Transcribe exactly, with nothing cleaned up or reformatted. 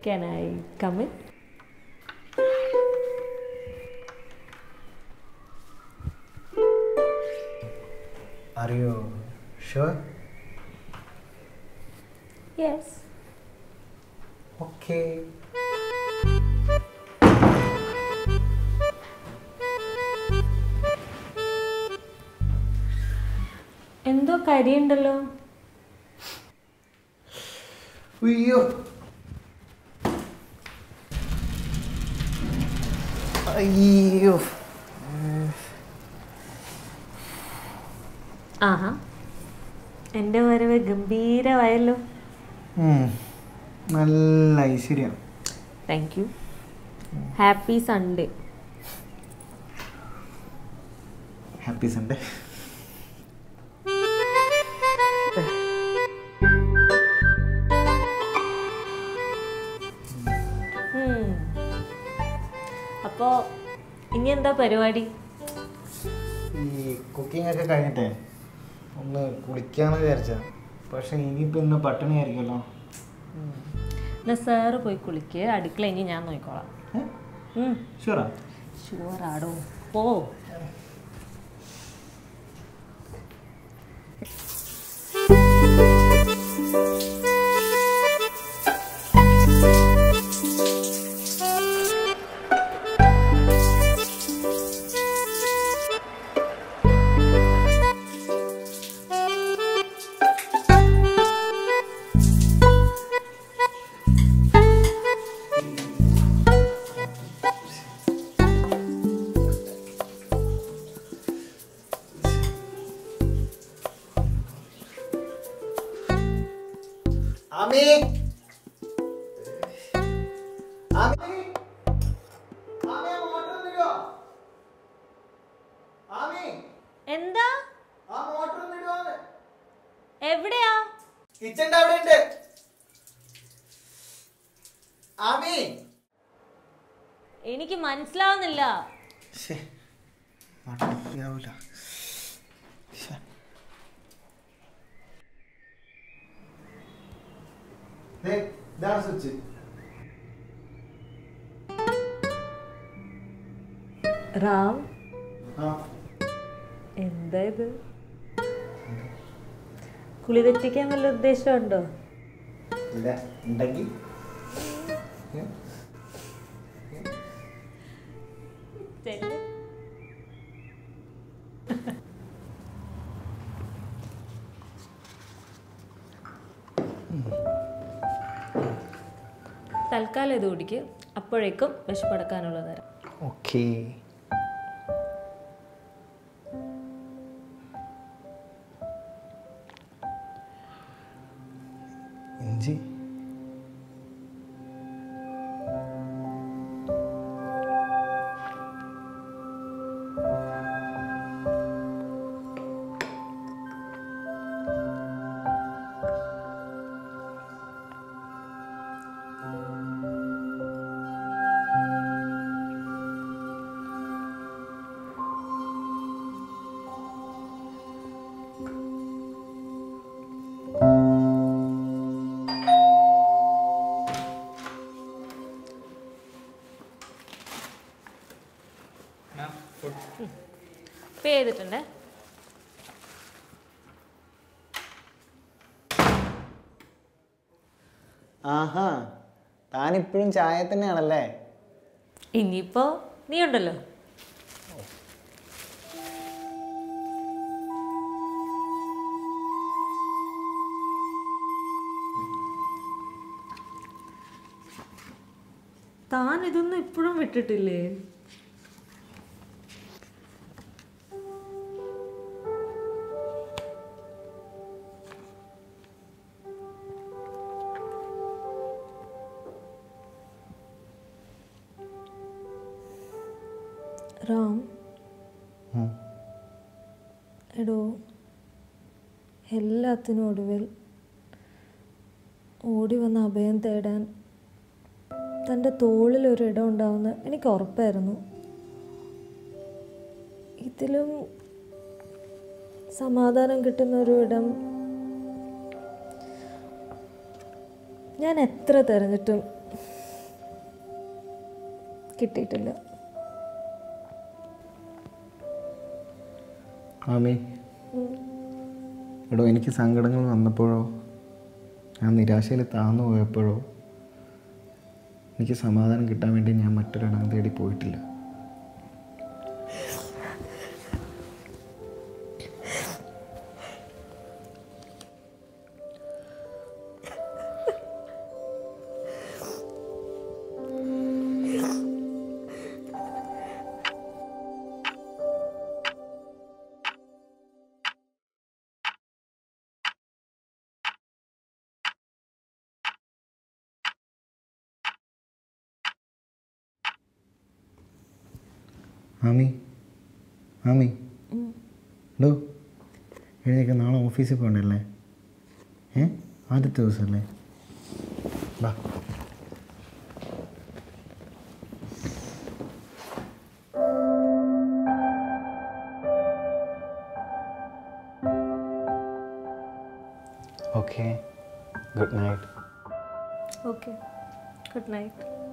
Can I come in? Are you sure? Yes. Okay. എന്തോ കരിയുണ്ടല്ലോ. അയ്യോ അയ്യോ ആഹാ, എൻ്റെ വരവ് ഗംഭീരമായല്ലോ. നല്ല ഐശ്വര്യം. Thank you. Happy Sunday. Happy Sunday. അപ്പോൾ ഇനി എന്താ പരിപാടി? ഈ കുക്കിംഗ് ഒക്കെ കഴിഞ്ഞിട്ടേ ഒന്ന് കുളിക്കാന്ന് വിചാരിച്ച, പക്ഷെ ഇനിയിപ്പോൾ ഇന്ന് പട്ടിണി ആയിരിക്കുമല്ലോ. എന്നാ സാറ് പോയി കുളിക്ക്, അടുക്കള ഇനി ഞാൻ നോക്കിക്കോളാം. ഷുവറാ? ഷുവറാടോ, പോ. എന്താ? എവിടെയാ? കിച്ചന്റെ അവിടെ ഉണ്ട്. എനിക്ക് മനസ്സിലാവുന്നില്ല. സ്വിച്ച്. റാം, എന്താ ഇത്? കുളി തെറ്റിക്കാൻ വല്ല ഉദ്ദേശമുണ്ടോ? തൽക്കാലം ഇത് കുടിക്ക്, അപ്പോഴേക്കും വിശപ്പടക്കാനുള്ള തരാം. ഓക്കേ. ഇഞ്ചി പേ ചെയ്തിട്ടുണ്ട്. ആഹാ, താനിപ്പോഴും ചായ തന്നെയാണല്ലേ? ഇനിയിപ്പോ നീ ഉണ്ടല്ലോ. താൻ ഇതൊന്നും ഇപ്പോഴും വിട്ടിട്ടില്ലേ? റാം, എടോ, എല്ലാത്തിനും ഒടുവിൽ ഓടി വന്ന അഭയം തേടാൻ തൻ്റെ തോളിലൊരിടം ഉണ്ടാവുന്ന എനിക്ക് ഉറപ്പായിരുന്നു. ഇതിലും സമാധാനം കിട്ടുന്ന ഒരു ഇടം ഞാൻ എത്ര തിരഞ്ഞിട്ടും കിട്ടിയിട്ടില്ല. ആമി, എടോ എനിക്ക് സങ്കടങ്ങൾ വന്നപ്പോഴോ ഞാൻ നിരാശയിൽ താന്നു പോയപ്പോഴോ എനിക്ക് സമാധാനം കിട്ടാൻ വേണ്ടി ഞാൻ മറ്റൊരിടം തേടി പോയിട്ടില്ല. ആമി, ആമി, ഡോ എഴുന്നേക്ക്, നാളെ ഓഫീസിൽ പോകണ്ടല്ലേ? ഏ ആദ്യത്തെ ദിവസമല്ലേ? ബാ. Okay, good night. Okay, good night.